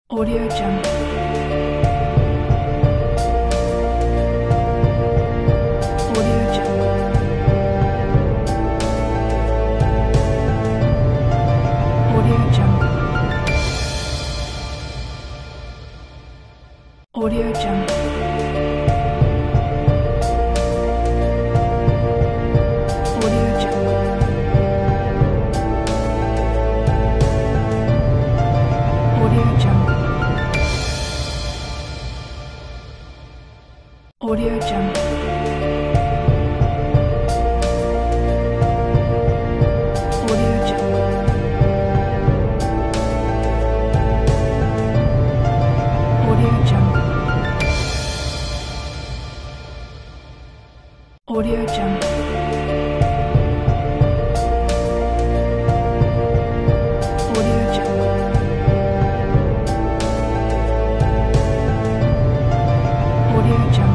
Audio Jungle. Audio Jungle. Audio Jungle. Audio Jungle. Audio Jungle. Audio Jungle. Audio Jungle. Audio Jungle. Audio Jungle. Audio Jungle. Audio Jungle. Audio Jungle.